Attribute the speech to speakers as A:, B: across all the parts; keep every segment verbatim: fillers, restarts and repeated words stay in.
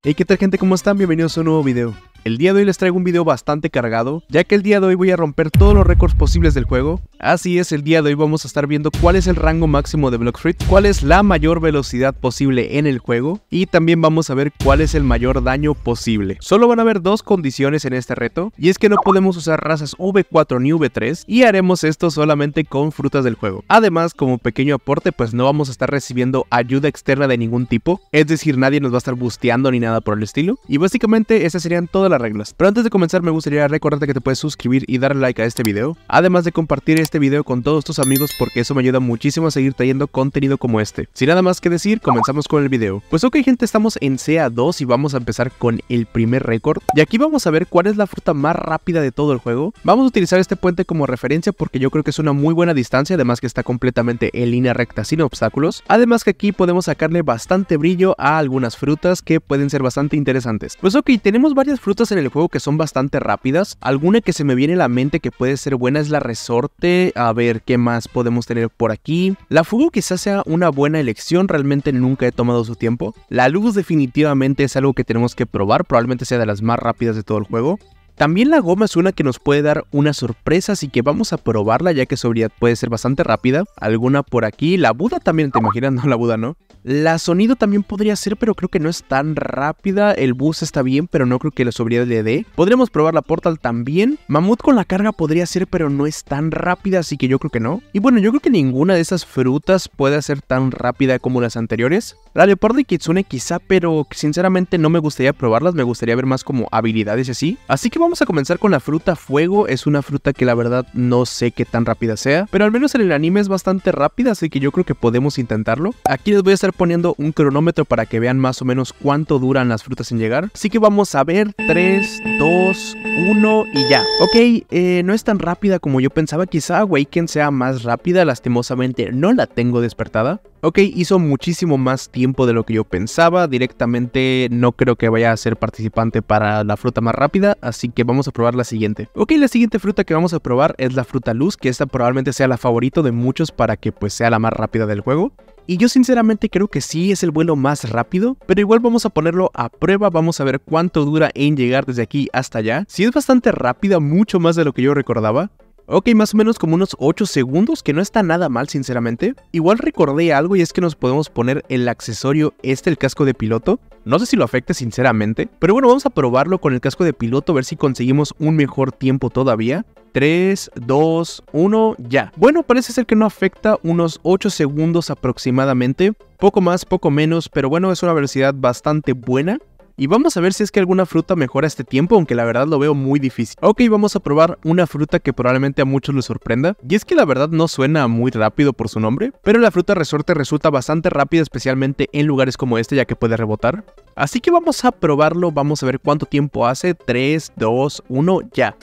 A: Hey, ¿qué tal gente? ¿Cómo están? Bienvenidos a un nuevo video. El día de hoy les traigo un video bastante cargado, ya que el día de hoy voy a romper todos los récords posibles del juego. Así es, el día de hoy vamos a estar viendo cuál es el rango máximo de Blox Fruit, cuál es la mayor velocidad posible en el juego, y también vamos a ver cuál es el mayor daño posible. Solo van a haber dos condiciones en este reto, y es que no podemos usar razas V cuatro ni V tres, y haremos esto solamente con frutas del juego. Además, como pequeño aporte, pues no vamos a estar recibiendo ayuda externa de ningún tipo, es decir, nadie nos va a estar busteando ni nada por el estilo, y básicamente esas serían todas las reglas. Pero antes de comenzar me gustaría recordarte que te puedes suscribir y darle like a este video, además de compartir este video con todos tus amigos porque eso me ayuda muchísimo a seguir trayendo contenido como este. Sin nada más que decir, comenzamos con el video. Pues ok gente, estamos en C A dos y vamos a empezar con el primer récord, y aquí vamos a ver cuál es la fruta más rápida de todo el juego. Vamos a utilizar este puente como referencia porque yo creo que es una muy buena distancia, además que está completamente en línea recta sin obstáculos, además que aquí podemos sacarle bastante brillo a algunas frutas que pueden ser bastante interesantes. Pues ok, tenemos varias frutas en el juego que son bastante rápidas. Alguna que se me viene a la mente que puede ser buena es la resorte. A ver, ¿qué más podemos tener por aquí? La fugo quizás sea una buena elección, realmente nunca he tomado su tiempo. La luz definitivamente es algo que tenemos que probar, probablemente sea de las más rápidas de todo el juego. También la goma es una que nos puede dar una sorpresa, así que vamos a probarla ya que su habilidad puede ser bastante rápida. Alguna por aquí, la Buda también, ¿te imaginas? No, la Buda no. La sonido también podría ser, pero creo que no es tan rápida. El bus está bien, pero no creo que la sobriedad le dé. Podríamos probar la Portal también. Mamut con la carga podría ser, pero no es tan rápida, así que yo creo que no. Y bueno, yo creo que ninguna de esas frutas puede ser tan rápida como las anteriores. La Leopardo y Kitsune quizá, pero sinceramente no me gustaría probarlas, me gustaría ver más como habilidades y así. Así que vamos a comenzar con la fruta Fuego. Es una fruta que la verdad no sé qué tan rápida sea, pero al menos en el anime es bastante rápida, así que yo creo que podemos intentarlo. Aquí les voy a estar poniendo un cronómetro para que vean más o menos cuánto duran las frutas en llegar. Así que vamos a ver, tres, dos, uno y ya. Ok, eh, no es tan rápida como yo pensaba, quizá Awaken sea más rápida, lastimosamente no la tengo despertada. Ok, hizo muchísimo más tiempo de lo que yo pensaba, directamente no creo que vaya a ser participante para la fruta más rápida, así que vamos a probar la siguiente. Ok, la siguiente fruta que vamos a probar es la fruta Luz, que esta probablemente sea la favorita de muchos para que pues sea la más rápida del juego. Y yo sinceramente creo que sí es el vuelo más rápido, pero igual vamos a ponerlo a prueba, vamos a ver cuánto dura en llegar desde aquí hasta allá. Sí es bastante rápida, mucho más de lo que yo recordaba. Ok, más o menos como unos ocho segundos, que no está nada mal sinceramente. Igual recordé algo y es que nos podemos poner el accesorio este, el casco de piloto. No sé si lo afecte sinceramente, pero bueno, vamos a probarlo con el casco de piloto, a ver si conseguimos un mejor tiempo todavía. tres, dos, uno, ya. Bueno, parece ser que no afecta, unos ocho segundos aproximadamente. Poco más, poco menos, pero bueno, es una velocidad bastante buena. Y vamos a ver si es que alguna fruta mejora este tiempo, aunque la verdad lo veo muy difícil. Ok, vamos a probar una fruta que probablemente a muchos les sorprenda. Y es que la verdad no suena muy rápido por su nombre, pero la fruta resorte resulta bastante rápida, especialmente en lugares como este, ya que puede rebotar. Así que vamos a probarlo, vamos a ver cuánto tiempo hace. tres, dos, uno, ya.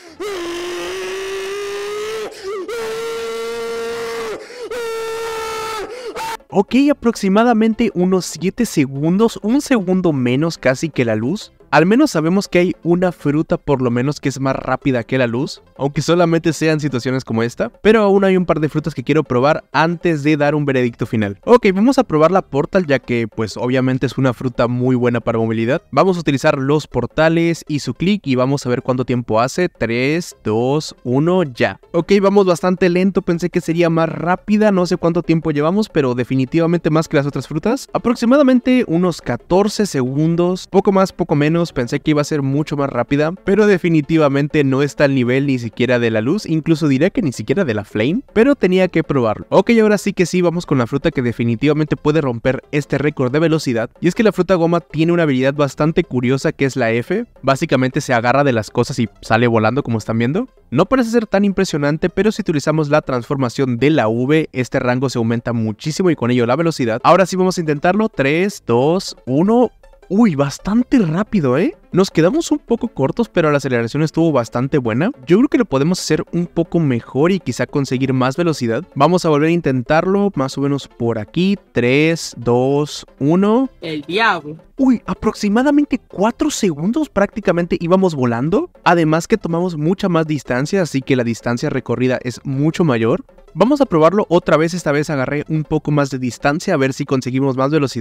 A: Ok, aproximadamente unos siete segundos, un segundo menos casi que la luz. Al menos sabemos que hay una fruta por lo menos que es más rápida que la luz, aunque solamente sean situaciones como esta, pero aún hay un par de frutas que quiero probar antes de dar un veredicto final. Ok, vamos a probar la Portal ya que pues obviamente es una fruta muy buena para movilidad. Vamos a utilizar los portales y su clic y vamos a ver cuánto tiempo hace. tres, dos, uno, ya. Ok, vamos bastante lento, pensé que sería más rápida, no sé cuánto tiempo llevamos, pero definitivamente más que las otras frutas. Aproximadamente unos catorce segundos, poco más, poco menos. Pensé que iba a ser mucho más rápida, pero definitivamente no está al nivel ni siquiera de la luz, incluso diría que ni siquiera de la flame, pero tenía que probarlo. Ok, ahora sí que sí, vamos con la fruta que definitivamente puede romper este récord de velocidad, y es que la fruta goma tiene una habilidad bastante curiosa que es la F, básicamente se agarra de las cosas y sale volando como están viendo. No parece ser tan impresionante, pero si utilizamos la transformación de la V, este rango se aumenta muchísimo y con ello la velocidad. Ahora sí vamos a intentarlo, tres, dos, uno... Uy, bastante rápido, ¿eh? Nos quedamos un poco cortos, pero la aceleración estuvo bastante buena. Yo creo que lo podemos hacer un poco mejor y quizá conseguir más velocidad. Vamos a volver a intentarlo, más o menos por aquí. tres, dos, uno...
B: El diablo.
A: Uy, aproximadamente cuatro segundos prácticamente íbamos volando. Además que tomamos mucha más distancia, así que la distancia recorrida es mucho mayor. Vamos a probarlo otra vez, esta vez agarré un poco más de distancia a ver si conseguimos más velocidad.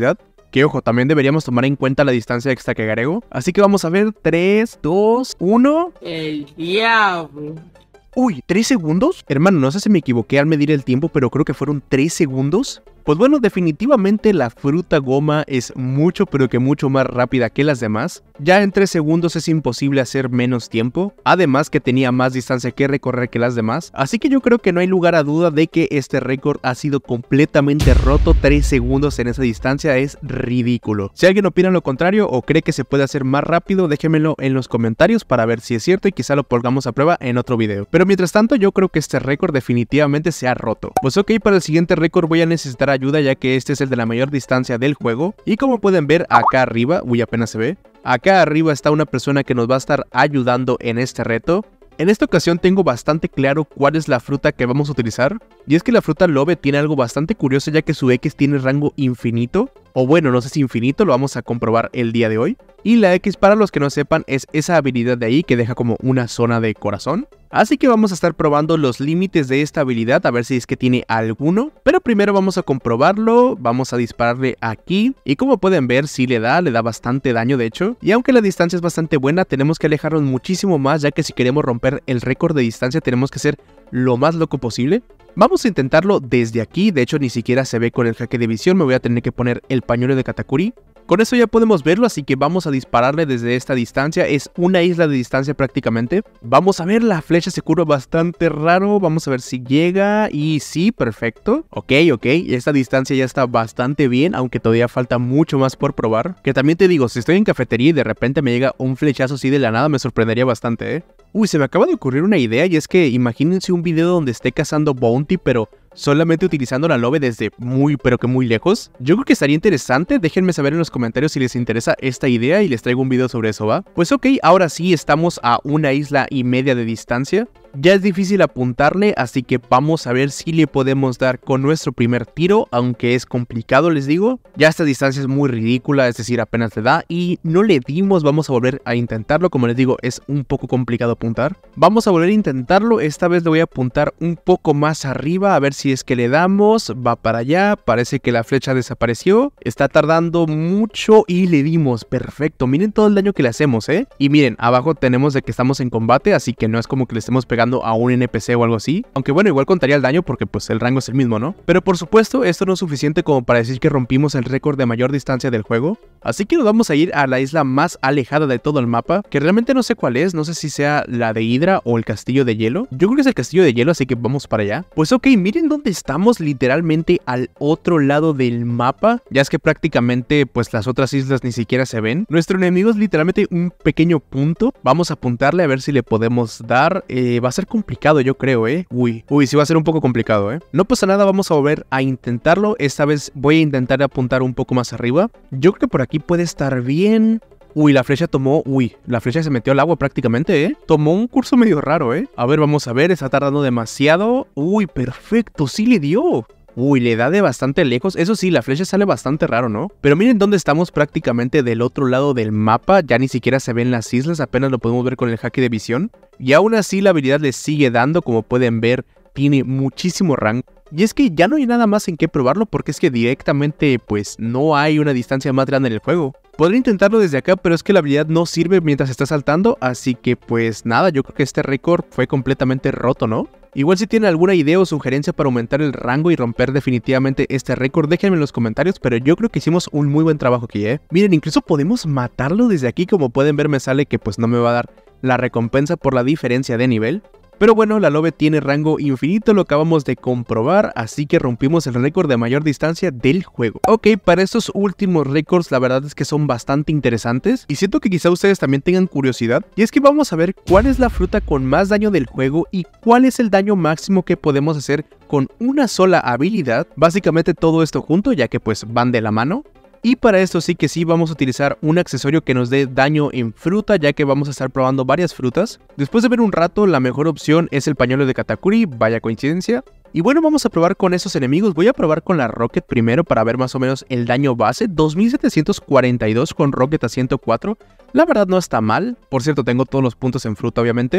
A: Que ojo, también deberíamos tomar en cuenta la distancia extra que agrego. Así que vamos a ver, tres, dos, uno...
B: El diablo.
A: Uy, ¿tres segundos? Hermano, no sé si me equivoqué al medir el tiempo, pero creo que fueron tres segundos. Pues bueno, definitivamente la fruta goma es mucho pero que mucho más rápida que las demás. Ya en tres segundos es imposible hacer menos tiempo, además que tenía más distancia que recorrer que las demás, así que yo creo que no hay lugar a duda de que este récord ha sido completamente roto. Tres segundos en esa distancia es ridículo. Si alguien opina lo contrario o cree que se puede hacer más rápido, déjenmelo en los comentarios para ver si es cierto y quizá lo pongamos a prueba en otro video. Pero mientras tanto yo creo que este récord definitivamente se ha roto. Pues ok, para el siguiente récord voy a necesitar ayuda, ya que este es el de la mayor distancia del juego. Y como pueden ver acá arriba, uy, apenas se ve, acá arriba está una persona que nos va a estar ayudando en este reto. En esta ocasión tengo bastante claro cuál es la fruta que vamos a utilizar, y es que la fruta Love tiene algo bastante curioso, ya que su X tiene rango infinito, o bueno, no sé si infinito, lo vamos a comprobar el día de hoy. Y la X, para los que no sepan, es esa habilidad de ahí que deja como una zona de corazón. Así que vamos a estar probando los límites de esta habilidad, a ver si es que tiene alguno. Pero primero vamos a comprobarlo, vamos a dispararle aquí. Y como pueden ver, sí le da, le da bastante daño de hecho. Y aunque la distancia es bastante buena, tenemos que alejarnos muchísimo más, ya que si queremos romper el récord de distancia tenemos que ser lo más loco posible. Vamos a intentarlo desde aquí, de hecho ni siquiera se ve con el jaque de visión, me voy a tener que poner el pañuelo de Katakuri. Con eso ya podemos verlo, así que vamos a dispararle desde esta distancia, es una isla de distancia prácticamente. Vamos a ver, la flecha se curva bastante raro, vamos a ver si llega y sí, perfecto. Ok, ok, esta distancia ya está bastante bien, aunque todavía falta mucho más por probar. Que también te digo, si estoy en cafetería y de repente me llega un flechazo así de la nada, me sorprendería bastante, ¿eh? Uy, se me acaba de ocurrir una idea y es que imagínense un video donde esté cazando bounty, pero solamente utilizando la Love desde muy pero que muy lejos. Yo creo que estaría interesante, déjenme saber en los comentarios si les interesa esta idea y les traigo un video sobre eso, ¿va? Pues ok, ahora sí estamos a una isla y media de distancia. Ya es difícil apuntarle, así que vamos a ver si le podemos dar con nuestro primer tiro, aunque es complicado, les digo. Ya esta distancia es muy ridícula, es decir, apenas le da y no le dimos. Vamos a volver a intentarlo, como les digo, es un poco complicado apuntar. Vamos a volver a intentarlo, esta vez le voy a apuntar un poco más arriba, a ver si es que le damos. Va para allá, parece que la flecha desapareció, está tardando mucho y le dimos, perfecto. Miren todo el daño que le hacemos, ¿eh? Y miren, abajo tenemos de que estamos en combate, así que no es como que le estemos pegando a un N P C o algo así, aunque bueno, igual contaría el daño porque pues el rango es el mismo, ¿no? Pero por supuesto esto no es suficiente como para decir que rompimos el récord de mayor distancia del juego, así que nos vamos a ir a la isla más alejada de todo el mapa, que realmente no sé cuál es, no sé si sea la de Hydra o el castillo de hielo. Yo creo que es el castillo de hielo, así que vamos para allá. Pues ok, miren dónde estamos, literalmente al otro lado del mapa, ya es que prácticamente pues las otras islas ni siquiera se ven. Nuestro enemigo es literalmente un pequeño punto, vamos a apuntarle a ver si le podemos dar. eh, va a ser complicado, yo creo, eh. Uy, uy, sí va a ser un poco complicado, eh. No pasa nada, vamos a volver a intentarlo. Esta vez voy a intentar apuntar un poco más arriba. Yo creo que por aquí puede estar bien. Uy, la flecha tomó, uy, la flecha se metió al agua prácticamente, eh. Tomó un curso medio raro, eh. A ver, vamos a ver, está tardando demasiado. Uy, perfecto, sí le dio. Uy, le da de bastante lejos. Eso sí, la flecha sale bastante raro, ¿no? Pero miren dónde estamos, prácticamente del otro lado del mapa. Ya ni siquiera se ven las islas, apenas lo podemos ver con el jaque de visión. Y aún así la habilidad le sigue dando, como pueden ver, tiene muchísimo rango. Y es que ya no hay nada más en qué probarlo, porque es que directamente pues no hay una distancia más grande en el juego. Podría intentarlo desde acá, pero es que la habilidad no sirve mientras está saltando, así que pues nada, yo creo que este récord fue completamente roto, ¿no? Igual si tienen alguna idea o sugerencia para aumentar el rango y romper definitivamente este récord, déjenme en los comentarios, pero yo creo que hicimos un muy buen trabajo aquí, ¿eh? Miren, incluso podemos matarlo desde aquí, como pueden ver me sale que pues no me va a dar la recompensa por la diferencia de nivel. Pero bueno, la Love tiene rango infinito, lo acabamos de comprobar, así que rompimos el récord de mayor distancia del juego. Ok, para estos últimos récords la verdad es que son bastante interesantes y siento que quizá ustedes también tengan curiosidad. Y es que vamos a ver cuál es la fruta con más daño del juego y cuál es el daño máximo que podemos hacer con una sola habilidad. Básicamente todo esto junto, ya que pues van de la mano. Y para esto sí que sí vamos a utilizar un accesorio que nos dé daño en fruta, ya que vamos a estar probando varias frutas. Después de ver un rato, la mejor opción es el pañuelo de Katakuri, vaya coincidencia. Y bueno, vamos a probar con esos enemigos. Voy a probar con la Rocket primero para ver más o menos el daño base. dos mil setecientos cuarenta y dos con Rocket a ciento cuatro. La verdad no está mal. Por cierto, tengo todos los puntos en fruta obviamente.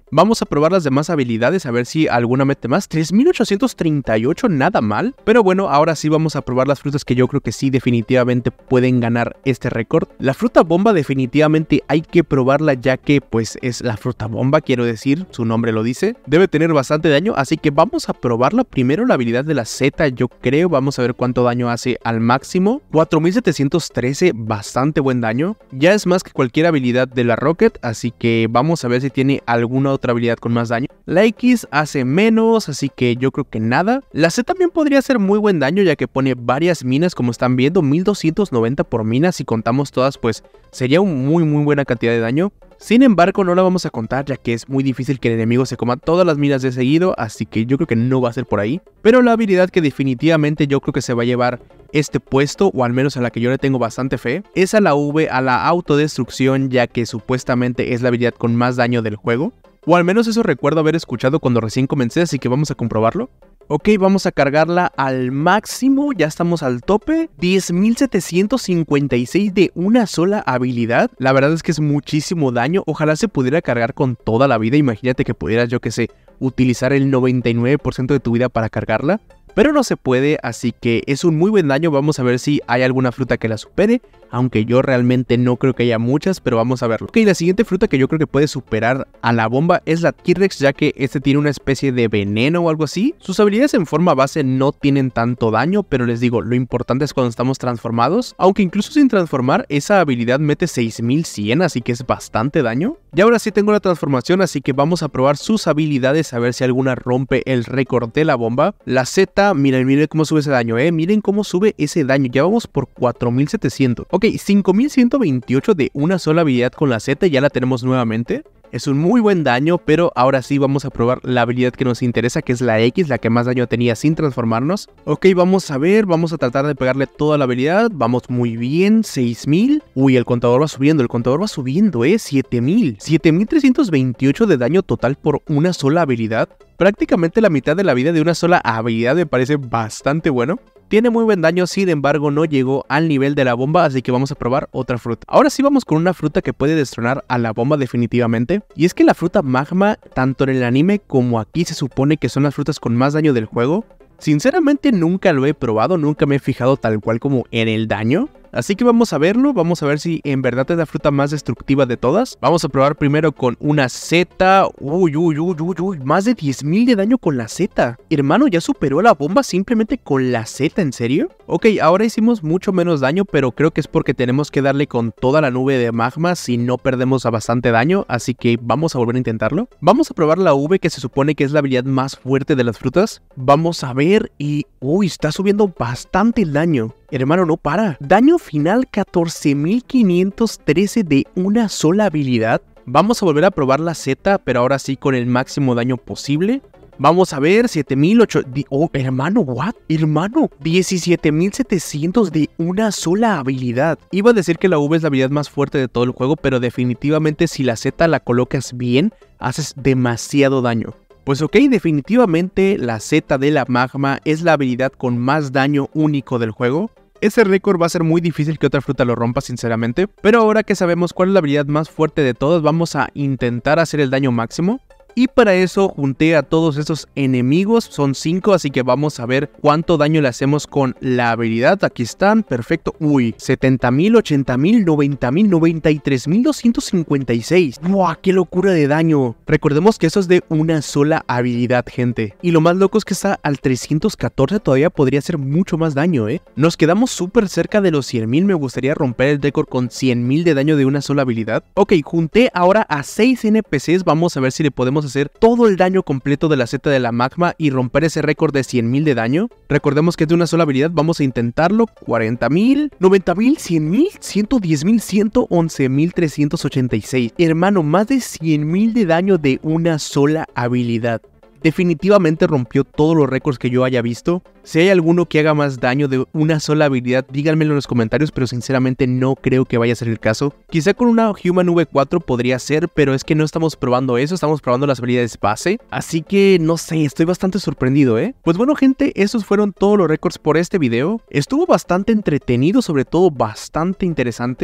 A: Vamos a probar las demás habilidades a ver si alguna mete más. tres mil ochocientos treinta y ocho, nada mal. Pero bueno, ahora sí vamos a probar las frutas que yo creo que sí definitivamente pueden ganar este récord. La fruta bomba definitivamente hay que probarla, ya que pues es la fruta bomba, quiero decir, su nombre lo dice. Debe tener bastante daño, así que vamos a probarla. Primero la habilidad de la Z, yo creo. Vamos a ver cuánto daño hace al máximo. cuatro mil setecientos trece, bastante buen daño. Ya es más que cualquier habilidad de la Rocket, así que vamos a ver si tiene alguna otra habilidad con más daño. La X hace menos, así que yo creo que nada. La Z también podría hacer muy buen daño, ya que pone varias minas, como están viendo, mil doscientos noventa por mina. Si contamos todas, pues sería una muy muy buena cantidad de daño. Sin embargo, no la vamos a contar, ya que es muy difícil que el enemigo se coma todas las minas de seguido, así que yo creo que no va a ser por ahí. Pero la habilidad que definitivamente yo creo que se va a llevar este puesto, o al menos a la que yo le tengo bastante fe, es a la V, a la autodestrucción, ya que supuestamente es la habilidad con más daño del juego. O al menos eso recuerdo haber escuchado cuando recién comencé, así que vamos a comprobarlo. Ok, vamos a cargarla al máximo, ya estamos al tope. diez mil setecientos cincuenta y seis de una sola habilidad. La verdad es que es muchísimo daño. Ojalá se pudiera cargar con toda la vida. Imagínate que pudieras, yo que sé, utilizar el noventa y nueve por ciento de tu vida para cargarla. Pero no se puede, así que es un muy buen daño. Vamos a ver si hay alguna fruta que la supere, aunque yo realmente no creo que haya muchas, pero vamos a verlo. Ok, la siguiente fruta que yo creo que puede superar a la bomba es la T-Rex, ya que este tiene una especie de veneno o algo así. Sus habilidades en forma base no tienen tanto daño, pero les digo, lo importante es cuando estamos transformados, aunque incluso sin transformar, esa habilidad mete seis mil cien, así que es bastante daño. Y ahora sí tengo la transformación, así que vamos a probar sus habilidades a ver si alguna rompe el récord de la bomba. La Z, miren, miren cómo sube ese daño, eh, miren cómo sube ese daño, ya vamos por cuatro mil setecientos. Ok, cinco mil ciento veintiocho de una sola habilidad con la Z, ya la tenemos nuevamente. Es un muy buen daño, pero ahora sí vamos a probar la habilidad que nos interesa, que es la X, la que más daño tenía sin transformarnos. Ok, vamos a ver, vamos a tratar de pegarle toda la habilidad. Vamos muy bien, seis mil. Uy, el contador va subiendo, el contador va subiendo, eh, siete mil. siete mil trescientos veintiocho de daño total por una sola habilidad. Prácticamente la mitad de la vida de una sola habilidad, me parece bastante bueno. Tiene muy buen daño, sin embargo no llegó al nivel de la bomba, así que vamos a probar otra fruta. Ahora sí vamos con una fruta que puede destronar a la bomba definitivamente. Y es que la fruta magma, tanto en el anime como aquí, se supone que son las frutas con más daño del juego. Sinceramente nunca lo he probado, nunca me he fijado tal cual como en el daño. Así que vamos a verlo, vamos a ver si en verdad es la fruta más destructiva de todas. Vamos a probar primero con una Z. Uy, uy, uy, uy, uy, más de diez mil de daño con la Z. Hermano, ya superó la bomba simplemente con la Z, ¿en serio? Ok, ahora hicimos mucho menos daño, pero creo que es porque tenemos que darle con toda la nube de magma si no perdemos a bastante daño, así que vamos a volver a intentarlo. Vamos a probar la V, que se supone que es la habilidad más fuerte de las frutas. Vamos a ver y... uy, está subiendo bastante el daño. Hermano, no para. Daño final catorce mil quinientos trece de una sola habilidad. Vamos a volver a probar la Z, pero ahora sí con el máximo daño posible. Vamos a ver, siete mil ocho... Oh, hermano, ¿what? Hermano, diecisiete mil setecientos de una sola habilidad. Iba a decir que la V es la habilidad más fuerte de todo el juego, pero definitivamente si la Z la colocas bien, haces demasiado daño. Pues ok, definitivamente la Z de la magma es la habilidad con más daño único del juego. Ese récord va a ser muy difícil que otra fruta lo rompa, sinceramente. Pero ahora que sabemos cuál es la habilidad más fuerte de todas, vamos a intentar hacer el daño máximo. Y para eso junté a todos estos enemigos, son cinco, así que vamos a ver cuánto daño le hacemos con la habilidad. Aquí están, perfecto. Uy, setenta mil, ochenta mil, noventa mil, noventa y tres mil doscientos cincuenta y seis. ¡Buah, qué locura de daño! Recordemos que eso es de una sola habilidad, gente. Y lo más loco es que está al trescientos catorce, todavía podría hacer mucho más daño, ¿eh? Nos quedamos súper cerca de los cien mil, me gustaría romper el récord con cien mil de daño de una sola habilidad. Ok, junté ahora a seis N P Cs, vamos a ver si le podemos hacer todo el daño completo de la Z de la magma y romper ese récord de cien mil de daño. Recordemos que es de una sola habilidad, vamos a intentarlo. cuarenta mil, noventa mil, cien mil, ciento diez mil, ciento once mil trescientos ochenta y seis. Hermano, más de cien mil de daño de una sola habilidad. Definitivamente rompió todos los récords que yo haya visto. Si hay alguno que haga más daño de una sola habilidad, díganmelo en los comentarios, pero sinceramente no creo que vaya a ser el caso. Quizá con una Human V cuatro podría ser, pero es que no estamos probando eso, estamos probando las habilidades base. Así que no sé, estoy bastante sorprendido, ¿eh? Pues bueno, gente, esos fueron todos los récords por este video. Estuvo bastante entretenido, sobre todo bastante interesante.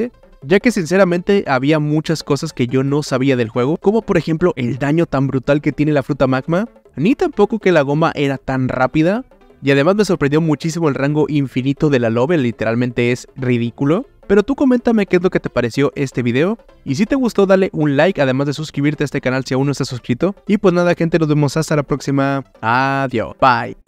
A: ya que sinceramente había muchas cosas que yo no sabía del juego, como por ejemplo el daño tan brutal que tiene la fruta magma, ni tampoco que la goma era tan rápida, y además me sorprendió muchísimo el rango infinito de la Love, literalmente es ridículo. Pero tú coméntame qué es lo que te pareció este video, y si te gustó dale un like, además de suscribirte a este canal si aún no estás suscrito. Y pues nada gente, nos vemos hasta la próxima, adiós, bye.